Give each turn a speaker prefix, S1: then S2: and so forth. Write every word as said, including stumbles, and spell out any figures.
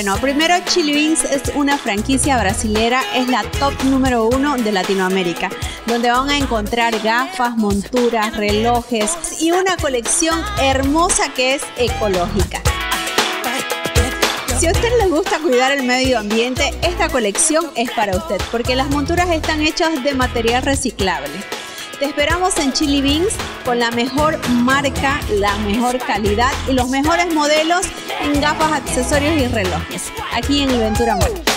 S1: Bueno, primero Chili Beans es una franquicia brasilera, es la top número uno de Latinoamérica, donde van a encontrar gafas, monturas, relojes y una colección hermosa que es ecológica. Si a usted le gusta cuidar el medio ambiente, esta colección es para usted, porque las monturas están hechas de material reciclable. Te esperamos en Chili Beans con la mejor marca, la mejor calidad y los mejores modelos en gafas, accesorios y relojes, aquí en el Ventura Mall.